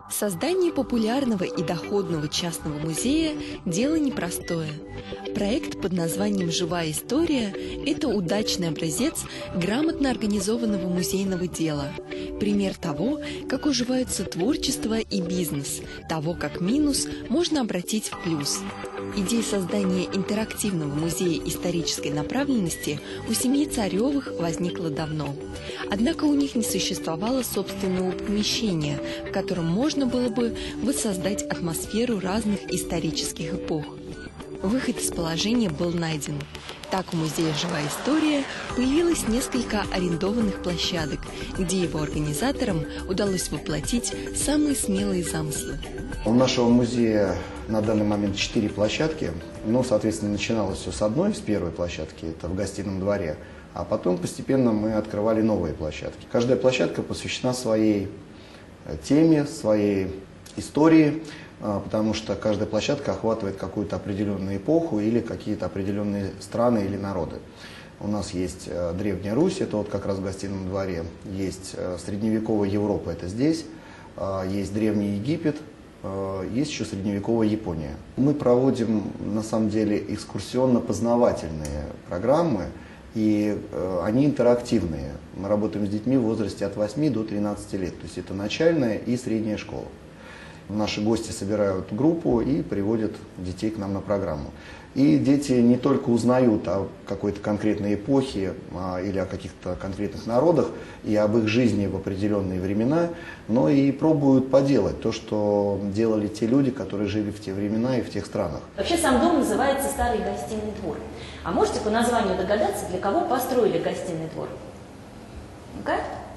Создание популярного и доходного частного музея – дело непростое. Проект под названием «Живая история» – это удачный образец грамотно организованного музейного дела. Пример того, как уживаются творчество и бизнес, того, как минус можно обратить в плюс. Идея создания интерактивного музея исторической направленности у семьи Царевых возникла давно. Однако у них не существовало собственного помещения, в котором можно было бы воссоздать атмосферу разных исторических эпох. Выход из положения был найден. Так у музея «Живая история» появилось несколько арендованных площадок, где его организаторам удалось воплотить самые смелые замыслы. У нашего музея на данный момент 4 площадки. Соответственно, начиналось все с одной, с первой площадки, это в Гостином дворе. А потом постепенно мы открывали новые площадки. Каждая площадка посвящена своей теме, своей истории, потому что каждая площадка охватывает какую-то определенную эпоху или какие-то определенные страны или народы. У нас есть Древняя Русь, это вот как раз в Гостином дворе, есть средневековая Европа, это здесь, есть Древний Египет, есть еще средневековая Япония. Мы проводим на самом деле экскурсионно-познавательные программы, и они интерактивные. Мы работаем с детьми в возрасте от 8 до 13 лет, то есть это начальная и средняя школа. Наши гости собирают группу и приводят детей к нам на программу. И дети не только узнают о какой-то конкретной эпохе или о каких-то конкретных народах и об их жизни в определенные времена, но и пробуют поделать то, что делали те люди, которые жили в те времена и в тех странах. Вообще сам дом называется Старый Гостиный двор. А можете по названию догадаться, для кого построили Гостиный двор? Ну-ка?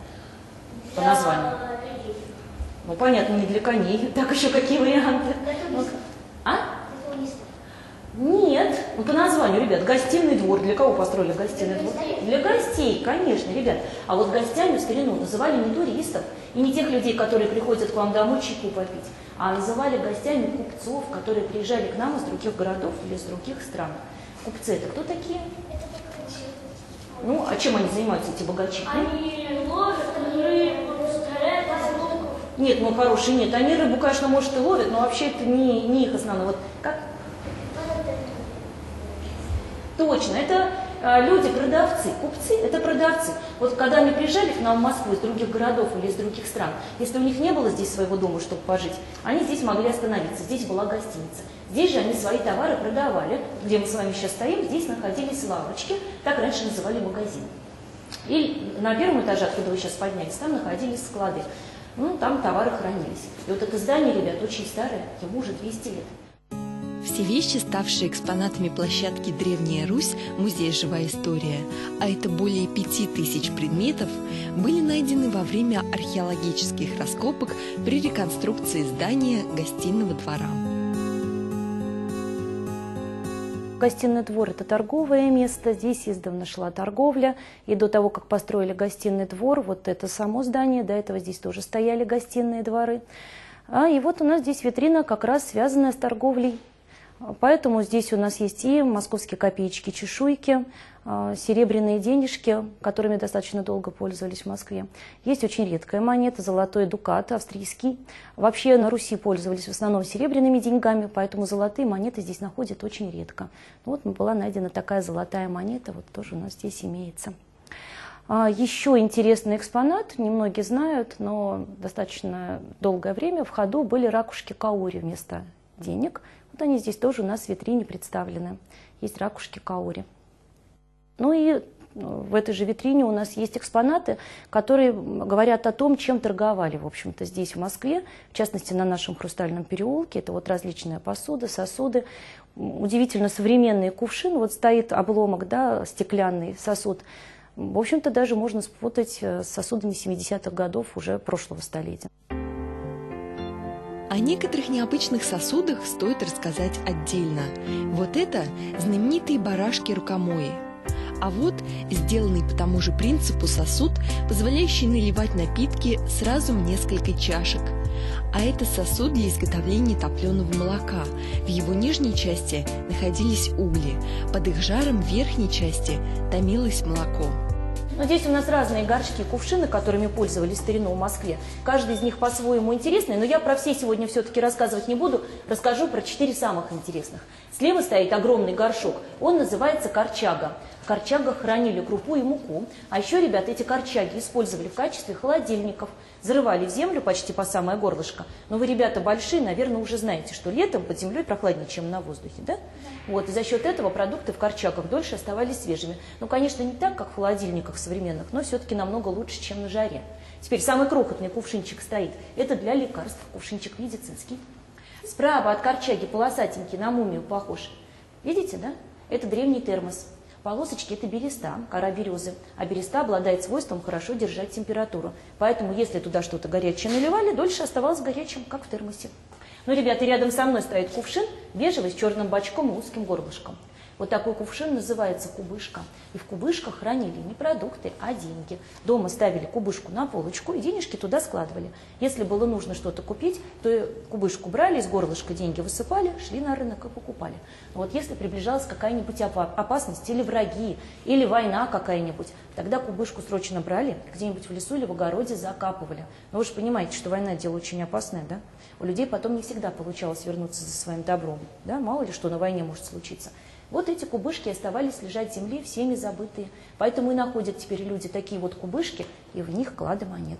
По названию. Ну, понятно, не для коней. Так, еще какие варианты? Нет. Ну, по названию, ребят, Гостиный двор. Для кого построили Гостиный двор? Для гостей, конечно, ребят. А вот гостями в старину называли не туристов и не тех людей, которые приходят к вам домой чайку попить, а называли гостями купцов, которые приезжали к нам из других городов или из других стран. Купцы — это кто такие? Ну, а чем они занимаются, эти богачи? Они ловят рыбу, стреляют из луков. Нет, мой хороший, нет. Они рыбу, конечно, может, и ловят, но вообще это не их основное. Вот как? Точно, это люди-продавцы. Купцы – это продавцы. Вот когда они приезжали к нам в Москву из других городов или из других стран, если у них не было здесь своего дома, чтобы пожить, они здесь могли остановиться. Здесь была гостиница. Здесь же они свои товары продавали. Где мы с вами сейчас стоим, здесь находились лавочки, так раньше называли магазин. И на первом этаже, откуда вы сейчас поднялись, там находились склады. Ну, там товары хранились. И вот это здание, ребят, очень старое, ему уже 200 лет. Все вещи, ставшие экспонатами площадки «Древняя Русь», музей «Живая история», а это более 5000 предметов, были найдены во время археологических раскопок при реконструкции здания Гостиного двора. Гостиный двор – это торговое место, здесь издавна шла торговля, и до того, как построили Гостиный двор, вот это само здание, до этого здесь тоже стояли гостиные дворы. И вот у нас здесь витрина как раз связанная с торговлей. Поэтому здесь у нас есть и московские копеечки-чешуйки, серебряные денежки, которыми достаточно долго пользовались в Москве. Есть очень редкая монета, золотой дукат австрийский. Вообще на Руси пользовались в основном серебряными деньгами, поэтому золотые монеты здесь находят очень редко. Вот была найдена такая золотая монета, вот тоже у нас здесь имеется. Еще интересный экспонат, немногие знают, но достаточно долгое время в ходу были ракушки каори вместо денег. Вот они здесь тоже у нас в витрине представлены. Есть ракушки каори. Ну и в этой же витрине у нас есть экспонаты, которые говорят о том, чем торговали, в общем-то, здесь, в Москве, в частности, на нашем Хрустальном переулке. Это вот различная посуда, сосуды. Удивительно современные кувшины. Вот стоит обломок, да, стеклянный сосуд. В общем-то, даже можно спутать с сосудами 70-х годов уже прошлого столетия. О некоторых необычных сосудах стоит рассказать отдельно. Вот это знаменитые барашки-рукомои. А вот сделанный по тому же принципу сосуд, позволяющий наливать напитки сразу в несколько чашек. А это сосуд для изготовления топленого молока. В его нижней части находились угли. Под их жаром в верхней части томилось молоко. Но здесь у нас разные горшки, кувшины, которыми пользовались в старину в Москве. Каждый из них по-своему интересный, но я про все сегодня все-таки рассказывать не буду. Расскажу про 4 самых интересных. Слева стоит огромный горшок, он называется корчага. В корчагах хранили крупу и муку. А еще, ребят, эти корчаги использовали в качестве холодильников. Зарывали в землю почти по самое горлышко. Но вы, ребята, большие, наверное, уже знаете, что летом под землей прохладнее, чем на воздухе, да? Вот, и за счет этого продукты в корчагах дольше оставались свежими. Ну, конечно, не так, как в холодильниках современных, но все-таки намного лучше, чем на жаре. Теперь самый крохотный кувшинчик стоит. Это для лекарств, кувшинчик медицинский. Справа от корчаги полосатенький, на мумию похож. Видите, да? Это древний термос. Полосочки – это береста, кора березы, а береста обладает свойством хорошо держать температуру. Поэтому, если туда что-то горячее наливали, дольше оставалось горячим, как в термосе. Ну, ребята, рядом со мной стоит кувшин, бежевый, с черным бачком и узким горлышком. Вот такой кувшин называется кубышка. И в кубышках хранили не продукты, а деньги. Дома ставили кубышку на полочку и денежки туда складывали. Если было нужно что-то купить, то кубышку брали, из горлышка деньги высыпали, шли на рынок и покупали. Вот если приближалась какая-нибудь опасность, или враги, или война какая-нибудь, тогда кубышку срочно брали, где-нибудь в лесу или в огороде закапывали. Но вы же понимаете, что война – дело очень опасное, да? У людей потом не всегда получалось вернуться за своим добром, да? Мало ли что на войне может случиться. Вот эти кубышки оставались лежать в земле, всеми забытые. Поэтому и находят теперь люди такие вот кубышки, и в них клады монет.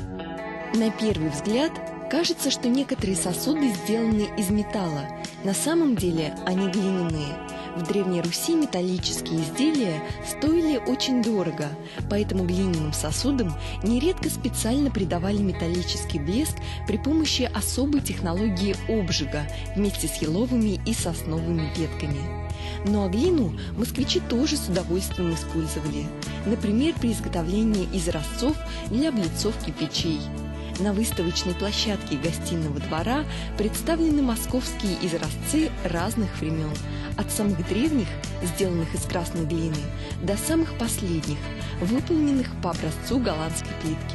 На первый взгляд кажется, что некоторые сосуды сделаны из металла. На самом деле они глиняные. В Древней Руси металлические изделия стоили очень дорого, поэтому глиняным сосудам нередко специально придавали металлический блеск при помощи особой технологии обжига вместе с еловыми и сосновыми ветками. Ну а глину москвичи тоже с удовольствием использовали, например, при изготовлении изразцов для облицовки печей. На выставочной площадке гостиного двора представлены московские изразцы разных времен, от самых древних, сделанных из красной глины, до самых последних, выполненных по образцу голландской плитки.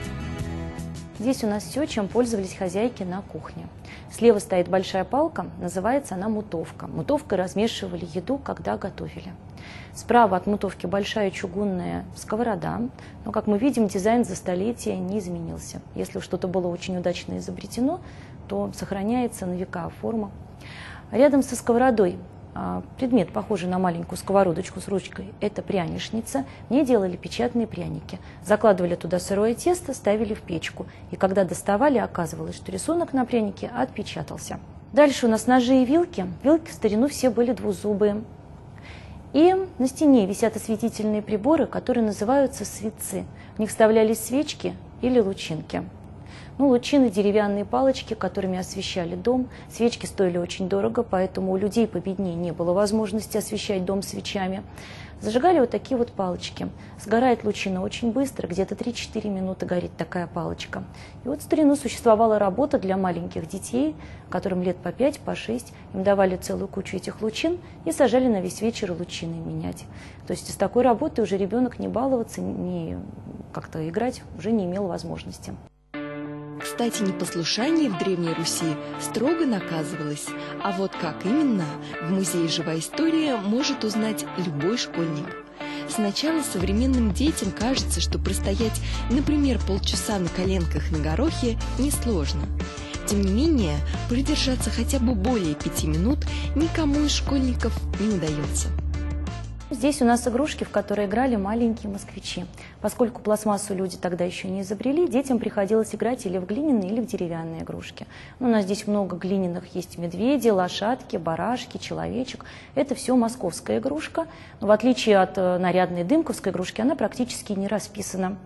Здесь у нас все, чем пользовались хозяйки на кухне. Слева стоит большая палка, называется она мутовка. Мутовкой размешивали еду, когда готовили. Справа от мутовки большая чугунная сковорода, но, как мы видим, дизайн за столетия не изменился. Если что-то было очень удачно изобретено, то сохраняется на века форма. Рядом со сковородой предмет, похожий на маленькую сковородочку с ручкой, это пряничница. В ней делали печатные пряники. Закладывали туда сырое тесто, ставили в печку. И когда доставали, оказывалось, что рисунок на прянике отпечатался. Дальше у нас ножи и вилки. Вилки в старину все были двузубые. И на стене висят осветительные приборы, которые называются светцы. В них вставлялись свечки или лучинки. Ну, лучины – деревянные палочки, которыми освещали дом. Свечки стоили очень дорого, поэтому у людей победнее не было возможности освещать дом свечами. Зажигали вот такие вот палочки. Сгорает лучина очень быстро, где-то 3-4 минуты горит такая палочка. И вот в старину существовала работа для маленьких детей, которым лет по 5, по 6. Им давали целую кучу этих лучин и сажали на весь вечер лучины менять. То есть с такой работой уже ребенок не баловаться, не как-то играть уже не имел возможности. Кстати, непослушание в Древней Руси строго наказывалось, а вот как именно, в Музее «Живая история» может узнать любой школьник. Сначала современным детям кажется, что простоять, например, полчаса на коленках на горохе несложно. Тем не менее, продержаться хотя бы более 5 минут никому из школьников не удается. Здесь у нас игрушки, в которые играли маленькие москвичи. Поскольку пластмассу люди тогда еще не изобрели, детям приходилось играть или в глиняные, или в деревянные игрушки. У нас здесь много глиняных, есть медведи, лошадки, барашки, человечек. Это все московская игрушка. Но в отличие от нарядной дымковской игрушки, она практически не расписана.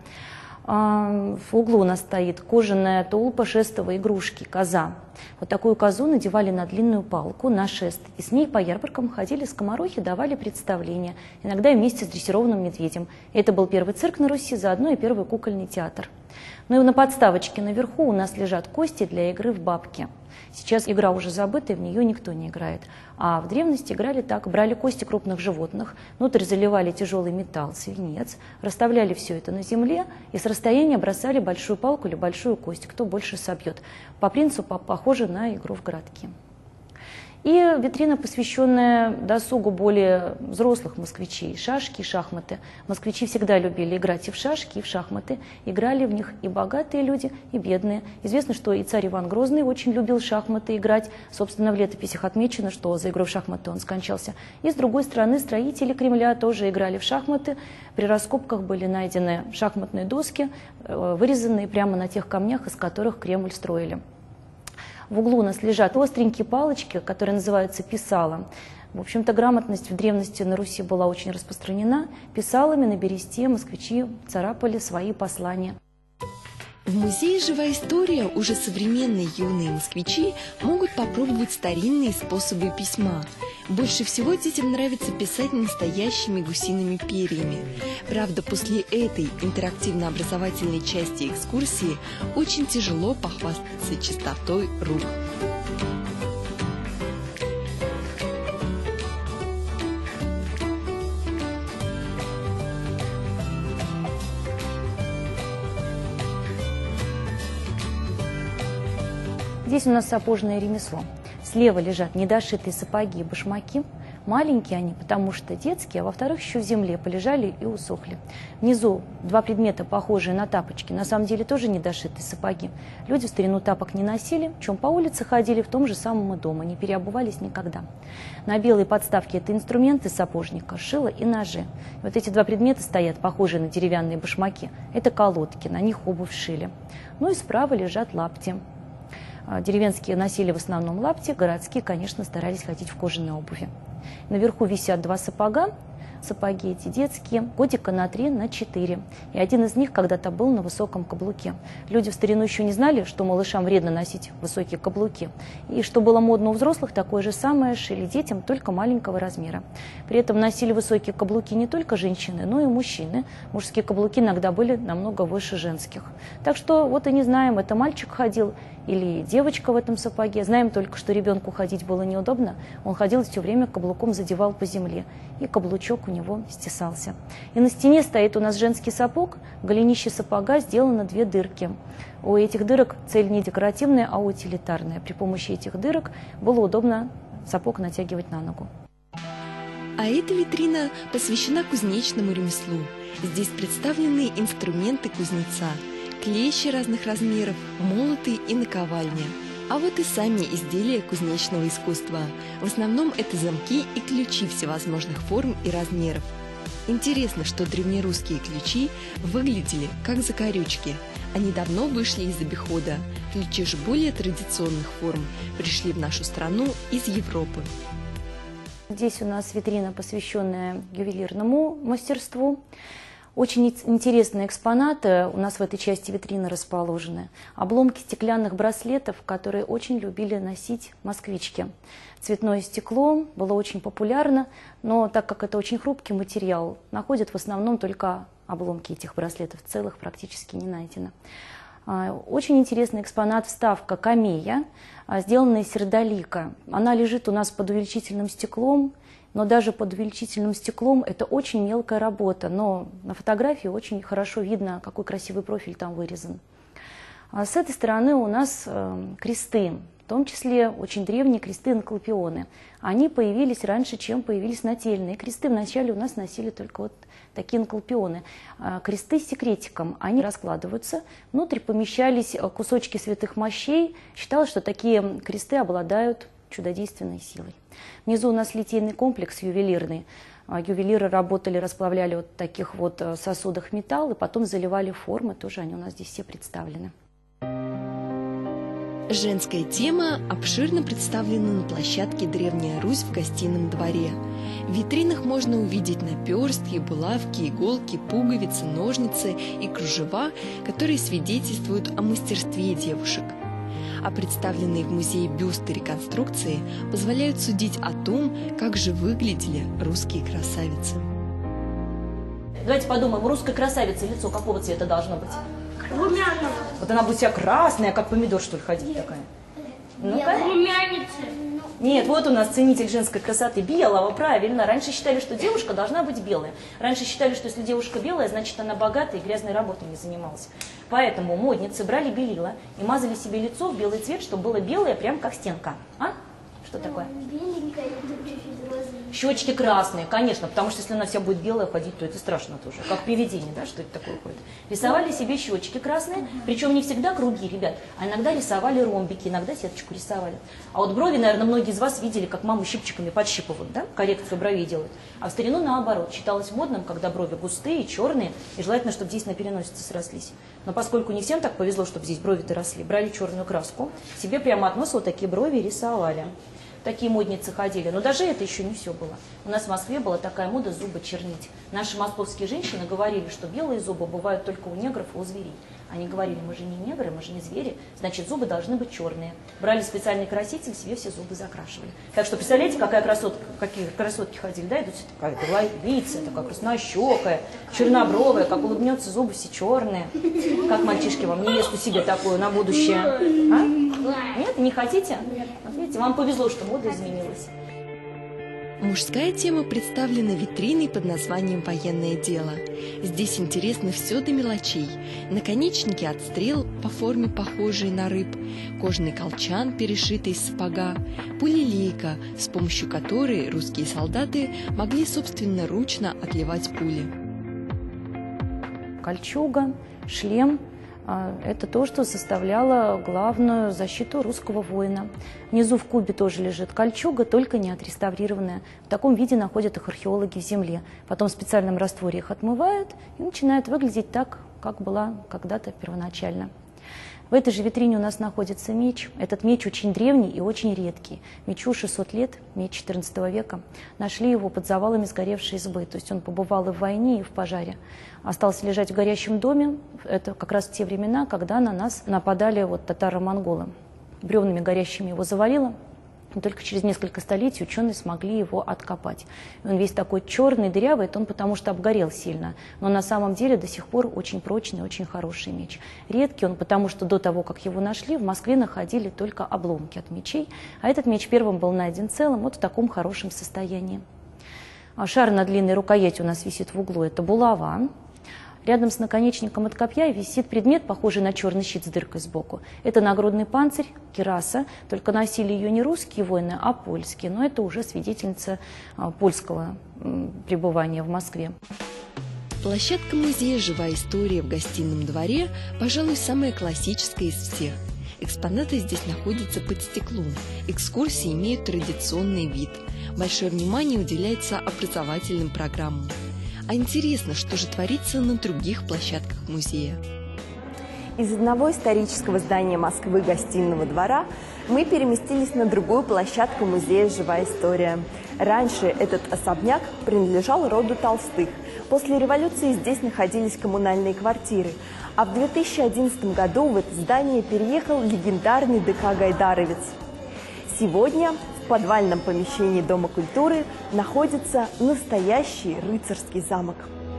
В углу у нас стоит кожаная тулпа шестовой игрушки, коза. Вот такую козу надевали на длинную палку, на шест, и с ней по ярмаркам ходили скоморохи, давали представления, иногда вместе с дрессированным медведем. Это был первый цирк на Руси, заодно и первый кукольный театр. Ну и на подставочке наверху у нас лежат кости для игры в бабки. Сейчас игра уже забыта, и в нее никто не играет. А в древности играли так. Брали кости крупных животных, внутрь заливали тяжелый металл, свинец, расставляли все это на земле и с расстояния бросали большую палку или большую кость, кто больше собьет. По принципу похоже на игру в городки. И витрина, посвященная досугу более взрослых москвичей. Шашки, шахматы. Москвичи всегда любили играть и в шашки, и в шахматы. Играли в них и богатые люди, и бедные. Известно, что и царь Иван Грозный очень любил шахматы играть. Собственно, в летописях отмечено, что за игру в шахматы он скончался. И с другой стороны, строители Кремля тоже играли в шахматы. При раскопках были найдены шахматные доски, вырезанные прямо на тех камнях, из которых Кремль строили. В углу у нас лежат остренькие палочки, которые называются писала. В общем-то, грамотность в древности на Руси была очень распространена. Писалами на бересте москвичи царапали свои послания. В музее «Живая история» уже современные юные москвичи могут попробовать старинные способы письма. Больше всего детям нравится писать настоящими гусиными перьями. Правда, после этой интерактивно-образовательной части экскурсии очень тяжело похвастаться чистотой рук. Здесь у нас сапожное ремесло. Слева лежат недошитые сапоги и башмаки. Маленькие они, потому что детские, а во-вторых, еще в земле полежали и усохли. Внизу два предмета, похожие на тапочки, на самом деле тоже недошитые сапоги. Люди в старину тапок не носили, чем по улице ходили в том же самом и дома, не переобувались никогда. На белой подставке это инструменты сапожника, шило и ножи. Вот эти два предмета стоят, похожие на деревянные башмаки. Это колодки, на них обувь шили. Ну и справа лежат лапти. Деревенские носили в основном лапти, городские, конечно, старались ходить в кожаной обуви. Наверху висят два сапога. Сапоги эти детские, годика на 3, на 4. И один из них когда-то был на высоком каблуке. Люди в старину еще не знали, что малышам вредно носить высокие каблуки. И что было модно у взрослых, такое же самое шили детям, только маленького размера. При этом носили высокие каблуки не только женщины, но и мужчины. Мужские каблуки иногда были намного выше женских. Так что вот и не знаем, это мальчик ходил или девочка в этом сапоге. Знаем только, что ребенку ходить было неудобно. Он ходил и все время каблуком задевал по земле. И каблучок у него стесался. И на стене стоит у нас женский сапог. В голенище сапога сделано 2 дырки. У этих дырок цель не декоративная, а утилитарная. При помощи этих дырок было удобно сапог натягивать на ногу. А эта витрина посвящена кузнечному ремеслу. Здесь представлены инструменты кузнеца. Клещи разных размеров, молоты и наковальня. А вот и сами изделия кузнечного искусства. В основном это замки и ключи всевозможных форм и размеров. Интересно, что древнерусские ключи выглядели как закорючки. Они давно вышли из обихода. Ключи же более традиционных форм пришли в нашу страну из Европы. Здесь у нас витрина, посвященная ювелирному мастерству. Очень интересные экспонаты у нас в этой части витрины расположены. Обломки стеклянных браслетов, которые очень любили носить москвички. Цветное стекло было очень популярно, но так как это очень хрупкий материал, находят в основном только обломки этих браслетов, целых практически не найдено. Очень интересный экспонат — вставка камея, сделанная из сердолика. Она лежит у нас под увеличительным стеклом. Но даже под увеличительным стеклом это очень мелкая работа, но на фотографии очень хорошо видно, какой красивый профиль там вырезан. С этой стороны у нас кресты, в том числе очень древние кресты-энклопионы. Они появились раньше, чем появились нательные кресты. Вначале у нас носили только вот такие энклопионы. Кресты с секретиком, они раскладываются, внутрь помещались кусочки святых мощей. Считалось, что такие кресты обладают чудодейственной силой. Внизу у нас литейный комплекс ювелирный. Ювелиры работали, расплавляли вот в таких вот сосудах металл и потом заливали формы. Тоже они у нас здесь все представлены. Женская тема обширно представлена на площадке «Древняя Русь» в гостином дворе. В витринах можно увидеть наперстки, булавки, иголки, пуговицы, ножницы и кружева, которые свидетельствуют о мастерстве девушек. А представленные в музее бюсты реконструкции позволяют судить о том, как же выглядели русские красавицы. Давайте подумаем, у русской красавицы лицо какого цвета должно быть? Румяна. Вот она будет вся красная, как помидор, что ли, ходить такая. Ну-ка. Румяница. Нет, вот у нас ценитель женской красоты белого, правильно. Раньше считали, что девушка должна быть белая. Раньше считали, что если девушка белая, значит она богатая и грязной работой не занималась. Поэтому модницы брали белила и мазали себе лицо в белый цвет, чтобы было белое, прям как стенка. А? Что такое? Беленькая, Щечки красные, конечно, потому что если она вся будет белая ходить, то это страшно тоже. Как привидение, да, что это такое ходит. Рисовали себе щечки красные, причем не всегда круги, ребят, а иногда рисовали ромбики, иногда сеточку рисовали. А вот брови, наверное, многие из вас видели, как маму щипчиками подщипывают, да, коррекцию бровей делают. А в старину наоборот, считалось модным, когда брови густые, черные, и желательно, чтобы здесь на переносице срослись. Но поскольку не всем так повезло, чтобы здесь брови-то росли, брали черную краску, себе прямо от носа вот такие брови рисовали. Такие модницы ходили. Но даже это еще не все было. У нас в Москве была такая мода зубы чернить. Наши московские женщины говорили, что белые зубы бывают только у негров и у зверей. Они говорили, мы же не негры, мы же не звери, значит зубы должны быть черные. Брали специальный краситель, себе все зубы закрашивали. Так что представляете, какие красотки ходили, да, идут такая львица, такая краснощекая, чернобровая, как улыбнется, зубы все черные. Как, мальчишки, вам невесту себе такую на будущее? А? Нет, не хотите? Вот видите, вам повезло, что мода изменилась. Мужская тема представлена витриной под названием «Военное дело». Здесь интересно все до мелочей. Наконечники от стрел по форме похожие на рыб, кожаный колчан, перешитый из сапога, пулелейка, с помощью которой русские солдаты могли собственноручно отливать пули. Кольчуга, шлем – это то, что составляло главную защиту русского воина. Внизу в кубе тоже лежит кольчуга, только не отреставрированная. В таком виде находят их археологи в земле. Потом в специальном растворе их отмывают и начинает выглядеть так, как была когда-то первоначально. В этой же витрине у нас находится меч. Этот меч очень древний и очень редкий. Мечу 600 лет, меч 14 века. Нашли его под завалами сгоревшей избы. То есть он побывал и в войне, и в пожаре. Остался лежать в горящем доме. Это как раз в те времена, когда на нас нападали татаро-монголы. Бревнами горящими его завалило. И только через несколько столетий ученые смогли его откопать. И он весь такой черный, дырявый, это он потому что обгорел сильно. Но на самом деле до сих пор очень прочный, очень хороший меч. Редкий он, потому что до того, как его нашли, в Москве находили только обломки от мечей. А этот меч первым был найден целым, вот в таком хорошем состоянии. Шар на длинной рукояти у нас висит в углу, это булава. Рядом с наконечником от копья висит предмет, похожий на черный щит с дыркой сбоку. Это нагрудный панцирь, кираса, только носили ее не русские воины, а польские. Но это уже свидетельница польского пребывания в Москве. Площадка музея «Живая история» в гостином дворе, пожалуй, самая классическая из всех. Экспонаты здесь находятся под стеклом. Экскурсии имеют традиционный вид. Большое внимание уделяется образовательным программам. А интересно, что же творится на других площадках музея? Из одного исторического здания Москвы гостиного двора мы переместились на другую площадку музея «Живая история». Раньше этот особняк принадлежал роду Толстых. После революции здесь находились коммунальные квартиры. А в 2011 году в это здание переехал легендарный ДК «Гайдаровец». Сегодня в подвальном помещении Дома культуры находится настоящий рыцарский замок.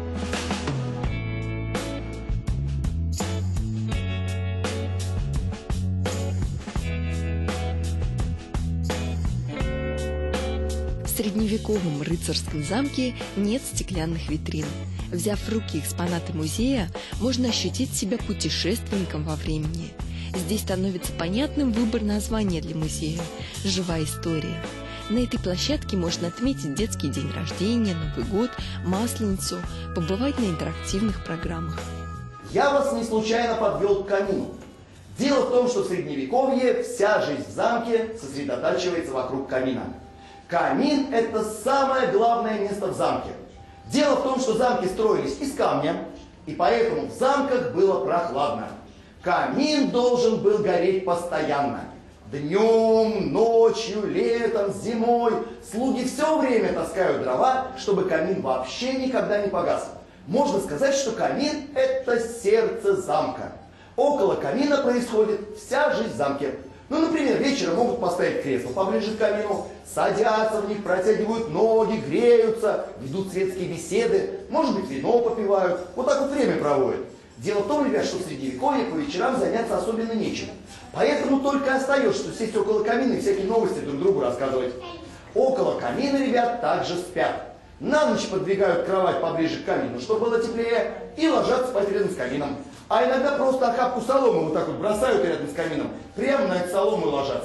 В средневековом рыцарском замке нет стеклянных витрин. Взяв в руки экспонаты музея, можно ощутить себя путешественником во времени. Здесь становится понятным выбор названия для музея – «Живая история». На этой площадке можно отметить детский день рождения, Новый год, Масленицу, побывать на интерактивных программах. Я вас не случайно подвел к камину. Дело в том, что в Средневековье вся жизнь в замке сосредотачивается вокруг камина. Камин – это самое главное место в замке. Дело в том, что замки строились из камня, и поэтому в замках было прохладно. Камин должен был гореть постоянно. Днем, ночью, летом, зимой. Слуги все время таскают дрова, чтобы камин вообще никогда не погас. Можно сказать, что камин – это сердце замка. Около камина происходит вся жизнь в замке. Ну, например, вечером могут поставить кресло поближе к камину, садятся в них, протягивают ноги, греются, ведут светские беседы, может быть, вино попивают. Вот так вот время проводят. Дело в том, ребят, что в Средневековье по вечерам заняться особенно нечем. Поэтому только остается, что сесть около камина и всякие новости друг другу рассказывать. Около камина, ребят, также спят. На ночь подвигают кровать поближе к камину, чтобы было теплее, и ложатся спать рядом с камином. А иногда просто охапку соломы вот так вот бросают рядом с камином, прямо на эту солому и ложатся.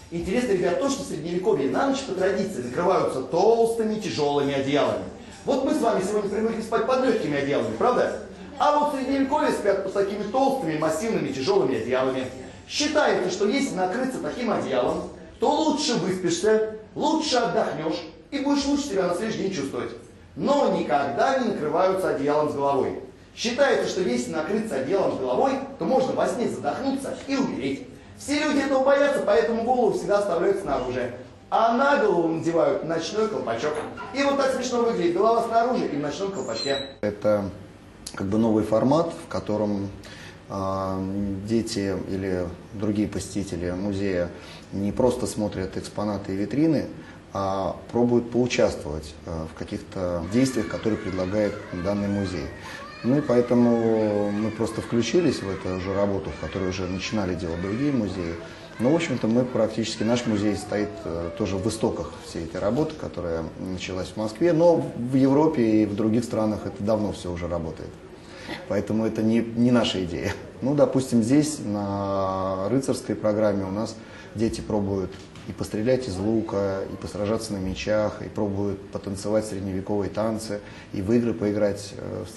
Интересно, ребят, то, что в Средневековье на ночь по традиции накрываются толстыми тяжелыми одеялами. Вот мы с вами сегодня привыкли спать под легкими одеялами, правда? А вот в Средневековье спят под такими толстыми, массивными, тяжелыми одеялами. Считается, что если накрыться таким одеялом, то лучше выспишься, лучше отдохнешь и будешь лучше себя на следующий день чувствовать. Но никогда не накрываются одеялом с головой. Считается, что если накрыться одеялом с головой, то можно во сне задохнуться и умереть. Все люди этого боятся, поэтому голову всегда оставляют снаружи. А на голову надевают ночной колпачок. И вот так смешно выглядит голова снаружи и в ночном колпачке. Это как бы новый формат, в котором дети или другие посетители музея не просто смотрят экспонаты и витрины, а пробуют поучаствовать в каких-то действиях, которые предлагает данный музей. Ну и поэтому мы просто включились в эту же работу, в которой уже начинали делать другие музеи. Но, в общем-то, мы практически, наш музей стоит тоже в истоках всей этой работы, которая началась в Москве, но в Европе и в других странах это давно все уже работает. Поэтому это не наша идея. Ну, допустим, здесь на рыцарской программе у нас дети пробуют и пострелять из лука, и посражаться на мечах, и пробуют потанцевать средневековые танцы, и в игры поиграть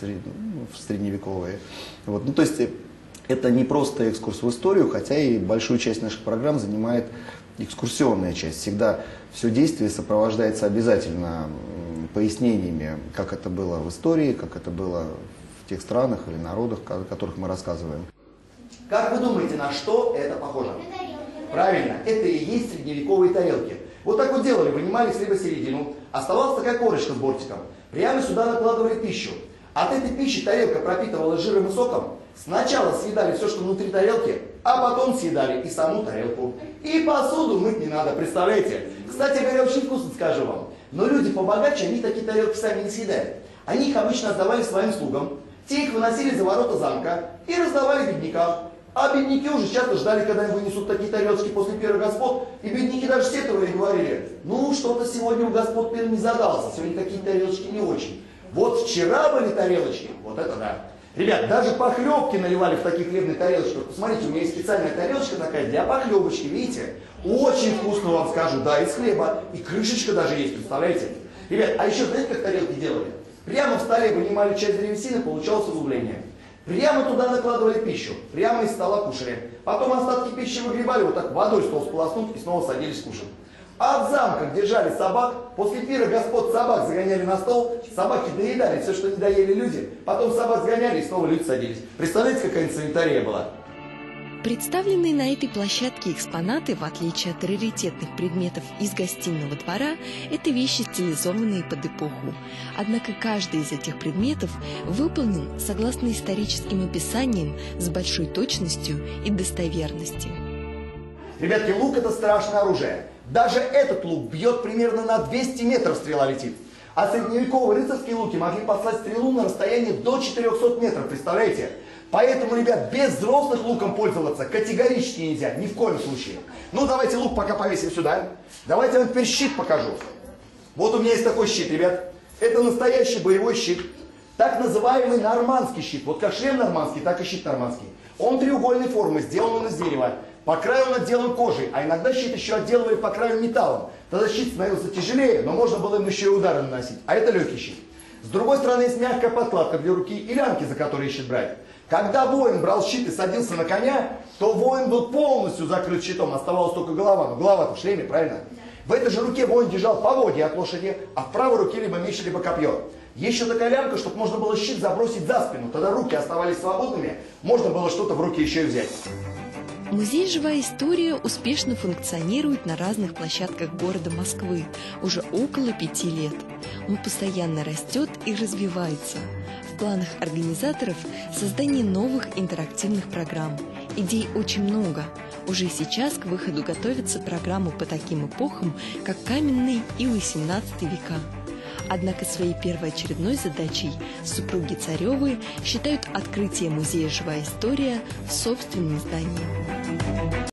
в средневековые. Вот. Ну, то есть это не просто экскурс в историю, хотя и большую часть наших программ занимает экскурсионная часть. Всегда все действие сопровождается обязательно пояснениями, как это было в истории, как это было в тех странах или народах, о которых мы рассказываем. Как вы думаете, на что это похоже? Правильно, это и есть средневековые тарелки. Вот так вот делали, вынимали с хлеба середину, оставалась такая корочка с бортиком. Прямо сюда накладывали пищу. От этой пищи тарелка пропитывалась жиром и соком. Сначала съедали все, что внутри тарелки, а потом съедали и саму тарелку. И посуду мыть не надо, представляете? Кстати говоря, очень вкусно, скажу вам. Но люди побогаче, они такие тарелки сами не съедают. Они их обычно отдавали своим слугам. Те их выносили за ворота замка и раздавали беднякам. А бедняки уже часто ждали, когда им вынесут такие тарелочки после пира господ. И бедняки даже сетовали и говорили: ну, что-то сегодня у господ пир не задался, сегодня такие тарелочки не очень. Вот вчера были тарелочки, вот это да. Ребят, даже похлебки наливали в таких хлебных тарелочках. Посмотрите, у меня есть специальная тарелочка такая для похлебочки, видите? Очень вкусно, вам скажу, да, из хлеба. И крышечка даже есть, представляете? Ребят, а еще знаете, как тарелки делали? Прямо в столе вынимали часть древесины, получалось углубление. Прямо туда накладывали пищу, прямо из стола кушали. Потом остатки пищи выгребали, вот так водой стол сполоснуть и снова садились кушать. А в замках держали собак, после пира господ собак загоняли на стол, собаки доедали все, что не доели люди, потом собак сгоняли и снова люди садились. Представляете, какая санитария была? Представленные на этой площадке экспонаты, в отличие от раритетных предметов из гостиного двора, это вещи, стилизованные под эпоху. Однако каждый из этих предметов выполнен согласно историческим описаниям с большой точностью и достоверностью. Ребятки, лук — это страшное оружие. Даже этот лук бьет примерно на 200 метров, стрела летит. А средневековые рыцарские луки могли послать стрелу на расстояние до 400 метров, представляете? Поэтому, ребят, без взрослых луком пользоваться категорически нельзя, ни в коем случае. Ну, давайте лук пока повесим сюда. Давайте я вам теперь щит покажу. Вот у меня есть такой щит, ребят. Это настоящий боевой щит. Так называемый нормандский щит. Вот как шлем нормандский, так и щит нормандский. Он треугольной формы, сделан он из дерева. По краю он отделан кожей, а иногда щит еще отделывали по краю металлом. Тогда щит становился тяжелее, но можно было им еще и удары наносить. А это легкий щит. С другой стороны есть мягкая подкладка для руки и лямки, за которые щит брать. Когда воин брал щит и садился на коня, то воин был полностью закрыт щитом, оставалась только голова. Но голова-то в шлеме, правильно? В этой же руке воин держал поводья от лошади, а в правой руке либо меч, либо копье. Еще такая лямка, чтобы можно было щит забросить за спину. Тогда руки оставались свободными, можно было что-то в руки еще и взять. Музей «Живая история» успешно функционирует на разных площадках города Москвы уже около 5 лет. Он постоянно растет и развивается. В планах организаторов создание новых интерактивных программ. Идей очень много. Уже сейчас к выходу готовятся программы по таким эпохам, как каменный и XVIII века. Однако своей первоочередной задачей супруги Царевы считают открытие музея «Живая история» в собственном здании.